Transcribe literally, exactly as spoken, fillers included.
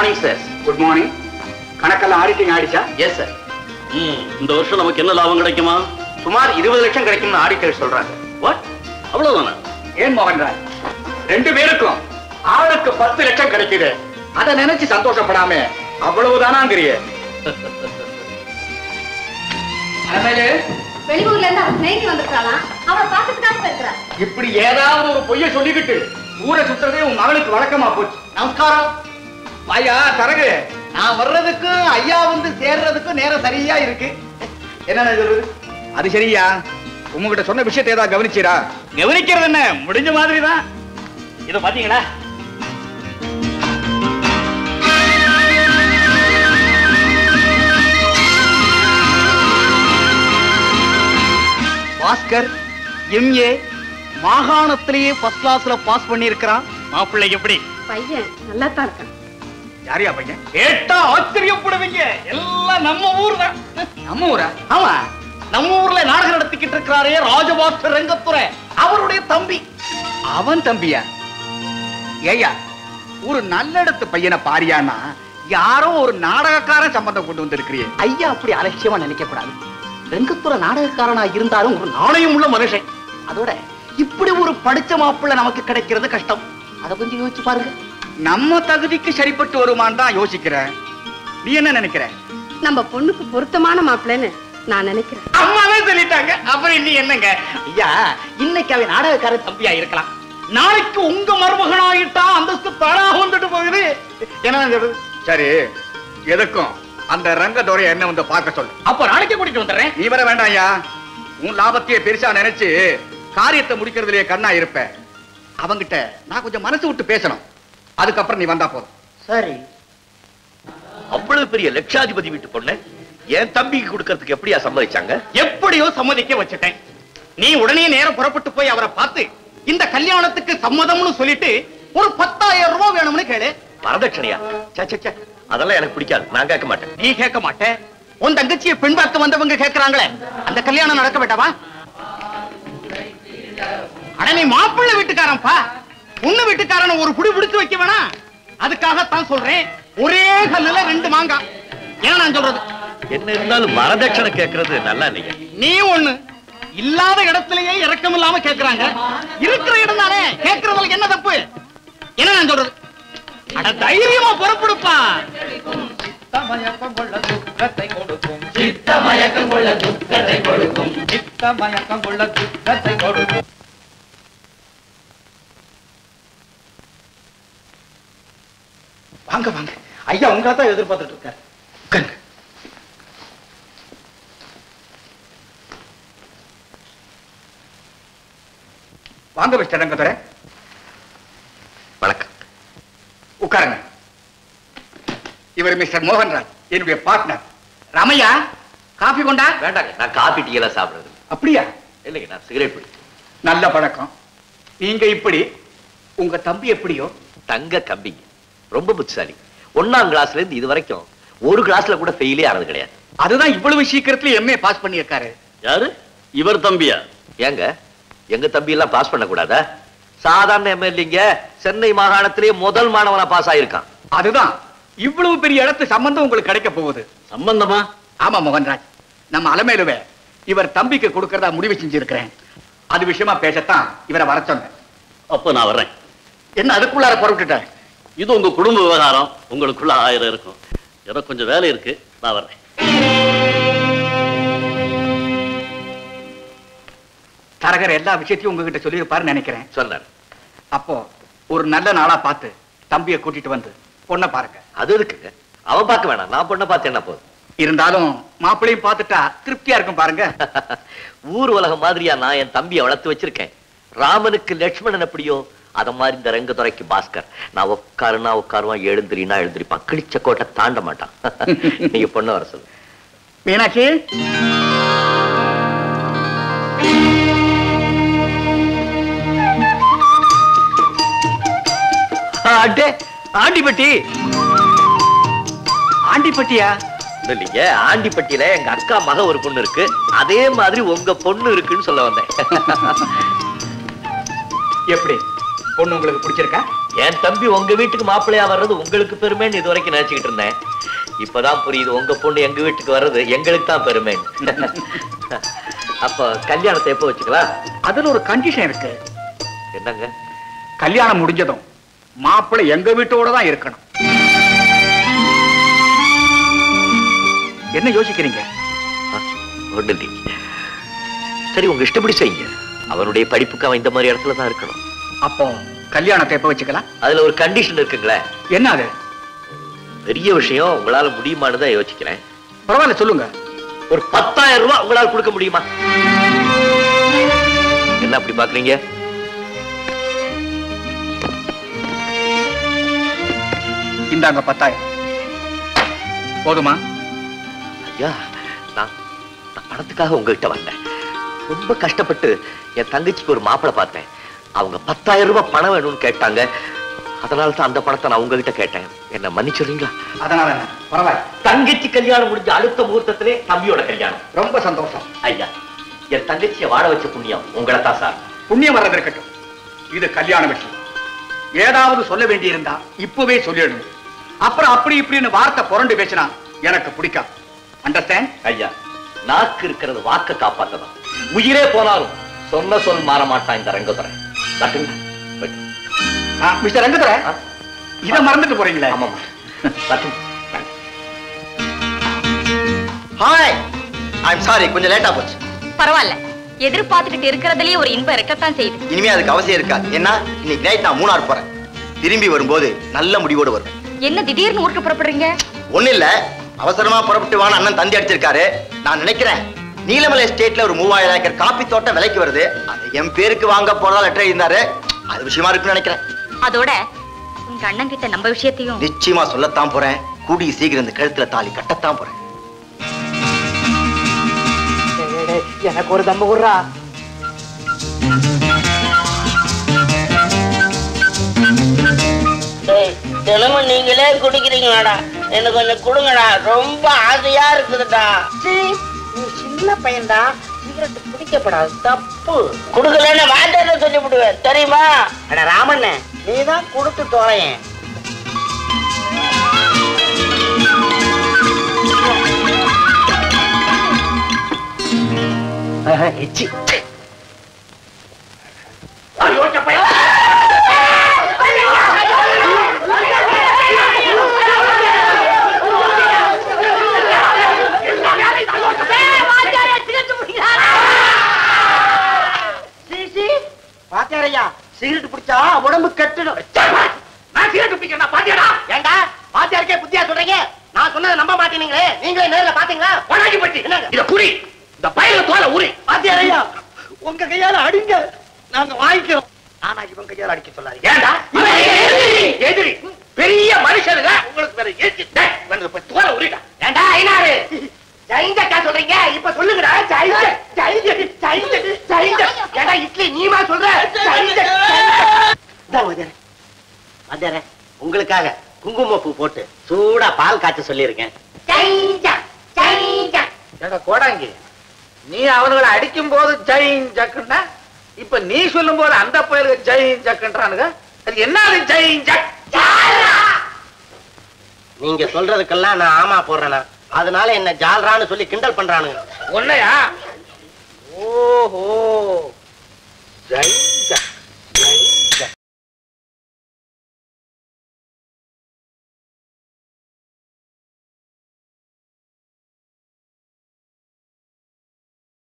Morning sir. Good morning. கணக்கெல்லாம் auditing ஆயிடுச்சா? Yes sir. இந்த வருஷம் நமக்கு என்ன லாபம் கிடைக்குமா? சுமார் இருபது லட்சம் கிடைக்கும்னு ஆடிட்டர் சொல்றாங்க. வாட்? அவ்வளவுதானா? ஏன் மோகன்ராஜ், ரெண்டு பேருக்கும் ஆளுக்கு பத்து லட்சம் கிடைக்குது. அதை நினைச்சு சந்தோஷப்படாம அவ்வளவுதானாங்கிறிய? வெளியூர்ல இருந்து அவன் ஸ்நேகி வந்திருக்காளாம். அவளை பார்த்துட்டுதான் போயிருக்கிறா. இப்படி ஏதாவது ஒரு பொய்ய சொல்லிக்கிட்டு ஊரை சுத்துறதே உன் மகளுக்கு வழக்கமா போச்சு. நமஸ்காரம். ஐயா தரகு, நான் வர்றதுக்கு ஐயா வந்து சேர்றதுக்கு நேரம் சரியா இருக்கு. என்ன சொல்றது? அது சரியா? உங்ககிட்ட சொன்ன விஷயத்தை ஏதாவது கவனிச்சீரா? கவனிக்கிறது என்ன, முடிஞ்ச மாதிரிதான். இத பாத்தீங்களா? பாஸ்கர் எம்ஏ மாகாணத்திலேயே ஃபர்ஸ்ட் கிளாஸ்ல பாஸ் பண்ணி இருக்கிறான். மாப்பிள்ளை எப்படி? பையன் நல்லா தான் இருக்கான். யாரியா பையன்? கேட்டா ஆச்சரியப்படுவீங்க, எல்லாம் நம்ம ஊர் தான். நம்ம ஊரா? ஆமா, நம்ம ஊர்ல நாடகம் நடத்திக்கிட்டு இருக்கிறாரே ராஜபாட் ரங்கத்துரை, அவருடைய தம்பி. அவன் தம்பியா? ஏயா, ஒரு நல்லடத்து பையனை பாரியானா யாரோ ஒரு நாடகக்காரன் சம்பந்தம் கொண்டு வந்திருக்கிறியே. ஐயா அப்படி அலட்சியமா நினைக்க கூடாது. ரங்கத்துறை நாடகக்காரனா இருந்தாலும் ஒரு நாணயம் உள்ள மனுஷன். அதோட இப்படி ஒரு படிச்ச மாப்பிள்ளை நமக்கு கிடைக்கிறது கஷ்டம். அதை கொஞ்சம் யோசிச்சு பாருங்க. நம்ம தகுதிக்கு சரிப்பட்டு வருமான் தான் யோசிக்கிறேன். நீ என்ன நினைக்கிற? நம்ம பொண்ணுக்கு பொருத்தமான மாப்பிள்ளைன்னு நான் நினைக்கிறேன். அம்மாவே சொல்லிட்டாங்க, அப்புறம் இன்னி என்னங்க? ஐயா, இன்னைக்கு அவன் நாடகக்காரன் தம்பியா இருக்கலாம், நாளைக்கு உங்க மருமகனாயிட்டா அந்தஸ்து தானாக வந்துட்டு போகுது. என்ன சொல்றது? சரி, எதுக்கும் அந்த ரங்கத்துறை என்ன வந்து பார்க்க சொல்லு. அப்ப நாளைக்கு கூட்டிட்டு வந்துடுறேன். நீ வர வேண்டாம் ஐயா. உன் லாபத்தையே பெருசா நினைச்சு காரியத்தை முடிக்கிறதுலயே கண்ணா இருப்ப. அவங்கிட்ட நான் கொஞ்சம் மனசு விட்டு பேசணும். அதுக்கப்புறம் நீ வந்தா போதும். சரி. அவ்வளவு பெரிய லட்சாதிபதி வீட்டு பொண்ணு என் தம்பிக்கு கொடுக்கறதுக்கு எப்படியா சம்மதிச்சாங்க? எப்படியோ சம்மதிக்க வச்சுட்டேன். நீ உடனே நேரம் புறப்பட்டு போய் அவரை பார்த்து இந்த கல்யாணத்துக்கு சம்மதம்னு சொல்லிட்டு ஒரு பத்தாயிரம் ரூபாய் வேணும்னு கேளு. வரதட்சணையா? அதெல்லாம் எனக்கு பிடிக்காது, நான் கேட்க மாட்டேன். நீ கேட்க மாட்டேன், உன் தங்கச்சியை பெண் பார்க்க வந்தவங்க கேட்கிறாங்களே, அந்த கல்யாணம் நடக்க வேண்டாமா? அட நீ மாப்பிள்ளை வீட்டுக்காரன்பா, பொண்ணு வீட்டுக்காரன் ஒரு புடி பிடிச்சு வைக்க வேணா. அதுக்காகத்தான் சொல்றேன், ஒரே கல்லுல ரெண்டு மாங்காய். ஏன்னா நான் சொல்றது என்ன இருந்தாலும் வரதட்சணை கேட்கறது நல்லா இல்லையா? நீ ஒண்ணு இல்லாத இடத்திலேயே இறக்கம் இல்லாம கேட்கிறாங்க. இருக்கிற இடம் தானே, கேட்கறதுல என்ன தப்பு? என்ன நான் சொல்றது? அட தைரியமா புறப்படுப்பா. சித்தமயக்கம் கொள்ள துக்கத்தை கொடுக்கும், சித்தமயக்கம் கொள்ள துக்கத்தை கொடுக்கும், சித்தமயக்கம் கொள்ள துக்கத்தை கொடுக்கும். வாங்க வாங்க ஐயா, உங்களை தான் எதிர்பார்த்துட்டு இருக்காரு. உட்காருங்க. வாங்க மிஸ்டர் ரங்கத்துறை. வணக்கம். உட்காருங்க. இவர் மிஸ்டர் மோகன்ராஜ், என்னுடைய பார்ட்னர். ராமையா, காபி கொண்டா? வேண்டாங்க, நான் காபி டீ எல்லாம் சாப்பிடுறது. அப்படியா? இல்லைங்க, நான் சிகரெட் பிடிச்சேன். நல்ல பழக்கம். நீங்க இப்படி, உங்க தம்பி எப்படியோ? தங்க கம்பிங்க, ரொம்ப புத்திசாலி. ஒன்னாம் கிளாஸ்ல இருந்து இது வரைக்கும் ஒரு கிளாஸ்ல கூட ஃபெயிலே ஆனது கிடையாது. அதுதான் இவ்வளவு சீக்கிரத்துல எம்ஏ பாஸ் பண்ணியிருக்காரு. யாரு? இவர் தம்பியா? ஏங்க, எங்க தம்பி எல்லாம் பாஸ் பண்ண கூடாதா? சாதாரண எம்எல்ஏங்க சென்னை மாகாணத்திலேயே முதல் மாணவனா பாஸ் ஆயிருக்கான். அதுதான் இவ்வளவு பெரிய இடத்து சம்பந்தம் உங்களுக்கு கிடைக்க போகுது. சம்பந்தமா? ஆமா மோகன்ராஜ், நம்ம அலமேலுவே இவர் தம்பிக்கு கொடுக்கறதா முடிவு செஞ்சிருக்கிறேன். அது விஷயமா பேசத்தான் இவரை வர சொன்னேன். அப்ப நான் வர்றேன். என்ன அதுக்குள்ளார புறப்பட்டுட்டேன்? இது உங்க குடும்ப விவகாரம், உங்களுக்குள்ள ஆயிரம் இருக்கும். எனக்கு கொஞ்சம் வேலை இருக்கு, நான் வர்றேன். தரகர் எல்லா விஷயத்தையும் உங்ககிட்ட சொல்லியிருப்பாருன்னு நினைக்கிறேன். சொன்னார். அப்போ ஒரு நல்ல நாளா பார்த்து தம்பியை கூட்டிட்டு வந்து பொண்ணை பாருங்க. அது இருக்குங்க, அவன் பார்க்க வேணாம், நான் பொண்ணை பார்த்து என்ன போதும். இருந்தாலும் மாப்பிள்ளையும் பார்த்துட்டா திருப்தியா இருக்கும் பாருங்க. ஊர் உலகம் மாதிரியா நான் என் தம்பியை வளர்த்து வச்சிருக்கேன். ராமனுக்கு லட்சுமணன் எப்படியோ அத மாதிரி இந்த ரங்கத்துறைக்கு பாஸ்கர். நான் உட்காருனா உட்காருவான், எழுந்திரினா எழுந்திரிப்பான், கிழிச்ச கோட்டை தாண்ட மாட்டான். நீங்க பொண்ணை வர சொல்லு. மீனாட்சி, ஆண்டிப்பட்டி. ஆண்டிப்பட்டியா? இல்லைங்க, ஆண்டிப்பட்டியில எங்க அக்கா மக ஒரு பொண்ணு இருக்கு, அதே மாதிரி உங்க பொண்ணு இருக்குன்னு சொல்ல வந்தேன். எப்படி பொண்ணு உங்களுக்கு பிடிச்சிருக்கா? என் தம்பி உங்க வீட்டுக்கு மாப்பிள்ளையா வர்றது உங்களுக்கு பெருமைன்னு இது வரைக்கும் நினைச்சுக்கிட்டு இருந்தேன். இப்பதான் புரியுது உங்க பொண்ணு எங்க வீட்டுக்கு வர்றது எங்களுக்கு தான் பெருமைன்னு. அப்ப கல்யாணத்தை எப்ப வச்சுக்கலாம்? அதுல ஒரு கண்டிஷன் இருக்கு. என்னங்க? கல்யாணம் முடிஞ்சதும் மாப்பிள்ளை எங்க வீட்டோட தான் இருக்கணும். என்ன யோசிக்கிறீங்க? ஒண்ணு இல்லைங்க. சரி, உங்க இஷ்டப்படி செய்யுங்க. அவனுடைய படிப்புக்கு அவன் இந்த மாதிரி இடத்துல தான் இருக்கணும். அப்போ கல்யாணத்தை எப்ப வச்சுக்கலாம்? அதுல ஒரு கண்டிஷன் இருக்குங்களே. என்ன அது? பெரிய விஷயம், உங்களால முடியுமான்னு தான் யோசிக்கிறேன். பரவாயில்ல, சொல்லுங்க. ஒரு பத்தாயிரம் ரூபாய் உங்களால் கொடுக்க முடியுமா? என்ன அப்படி பாக்குறீங்க? இந்தாங்க பத்தாயிரம். போதுமா? ஐயா, நான் பணத்துக்காக உங்ககிட்ட வந்தேன். ரொம்ப கஷ்டப்பட்டு என் தங்கச்சிக்கு ஒரு மாப்பிளை பார்த்தேன். அவங்க பத்தாயிரம் ரூபாய் பணம் வேணும்னு கேட்டாங்க. அதனால தான் அந்த பணத்தை நான் உங்ககிட்ட கேட்டேன். என்ன மன்னிச்சிடுறீங்களா? அதனால பரவாயில்ல. தங்கச்சி கல்யாணம் முடிஞ்ச அடுத்த முகூர்த்தத்திலே தம்பியோட கல்யாணம். ரொம்ப சந்தோஷம். ஐயா, என் தங்கச்சியை வாழ வச்ச புண்ணியம் உங்களை தான் சார். புண்ணியம் வர்றது இருக்கட்டும், இது கல்யாண விஷயம். ஏதாவது சொல்ல வேண்டி இருந்தா இப்பவே சொல்லிடணும். அப்புறம் அப்படி இப்படின்னு வார்த்தை புரண்டு பேசினா எனக்கு பிடிக்காது. அண்டர்ஸ்டாண்ட்? ஐயா, நாக்கு இருக்கிறது வாக்க காப்பாத்ததான். உயிரே போனாலும் சொன்ன சொல் மாற மாட்டான் இந்த ரங்கதுரை. மிஸ்டர் ரங்கதுரை, இத மறந்துட்டு போறீங்களே? ஆமாமா. ஹாய், ஐ அம் சாரி, கொஞ்சம் லேட்டா போச்சு. பரவாயில்ல, எதிர்பார்த்துக்கிட்டு இருக்கிறதுலயே ஒரு இன்பம் இருக்கத்தான் செய்யுது. இனிமே அதுக்கு அவசியம் இருக்காது. ஏன்னா இன்னைக்கு நைட் நான் மூணார் போறேன். திரும்பி வரும்போது நல்ல முடிவோடு வருவேன். என்ன திடீர்னு ஊருக்கு புறப்படுறீங்க? ஒண்ணு இல்ல, அவசரமா புறப்பட்டு வான்னு அண்ணன் தந்தி அடிச்சிருக்காரு. நான் நினைக்கிறேன் நீலமலை ஸ்டேட்ல ஒரு மூவாயிரம் ஏக்கர் காப்பி தோட்டம் விலைக்கு வருது. அது என் பேருக்கு வாங்க போறதா லெட்டர் எழுதினாரு. அது விஷயமா இருக்குன்னு நினைக்கிறேன். அதோட உங்க அண்ணன் கிட்ட நம்ம விஷயத்தையும் நிச்சயமா சொல்லத்தான் போறேன். கூடிய சீக்கிரம் இந்த கழுத்துல தாலி கட்டத்தான் போறேன். எனக்கு ஒரு தம்பு குடுறா. தினமும் நீங்களே குடிக்கிறீங்களாடா? எனக்கு கொஞ்சம் கொடுங்கடா, ரொம்ப ஆசையா இருக்குதுடா. நீ சின்ன பையன்டா, சிகரெட் குடிக்கப்படாது, தப்பு. குடுக்கலன்னு வார்த்தை சொல்லி விடுவேன், தெரியுமா? அட ராமண்ணே, நீதான் கொடுத்து தொலையேன். எச்சி. பாத்தியாரையா, சிகரெட் பிடிச்சா உடம்பு கெட்டுடும். நான் சிகரெட் பிடிக்கிறேன். பாத்தியாடா? ஏண்டா பாத்தியாருக்கே புத்தியா சொல்றீங்க? நான் சொன்னதை நம்ப மாட்டீங்களே. நீங்களே நேர்ல பாத்தீங்களா? வணங்கி பட்டி இத புரி. இந்த பையல தோல உரி. பாத்தியாரையா, உங்க கையால அடிங்க, நாங்க வாங்கிக்கிறோம். ஆனா இவன் கையால அடிக்க சொல்லாதீங்க. ஏண்டா? எதிரி பெரிய மனுஷனுங்க, உங்களுக்கு வேற ஏத்தி வந்து போய் தோல உரிடா. ஏண்டா ஐனாரு, ஜெயிஞ்சக்கா சொல்றீங்க? இப்ப சொல்லுங்கடா. ஜெயிஞ்ச ஜெயிஞ்ச ஜெயிஞ்ச ஜெயிஞ்ச. ஏண்டா இட்லி நீமா சொல்ற? ஜெயிஞ்ச அதே உங்களுக்காக குங்குமப்பூ போட்டு சூடா பால் காய்ச்ச சொல்லியிருக்கேன். ஏடா கோடாங்கி, நீ அவனுங்களை அடிக்கும் போது ஜெயின் ஜக்குன்னா, இப்ப நீ சொல்லும் போது அந்த பயிருக்கு ஜெயின் ஜக்குன்றானுங்க. அது என்ன ஜெயின் ஜக்? நீங்க சொல்றதுக்கெல்லாம் நான் ஆமா போடுறேனா, அதனால என்ன ஜால்ரான்னு சொல்லி கிண்டல் பண்றானுங்க. உன்னையா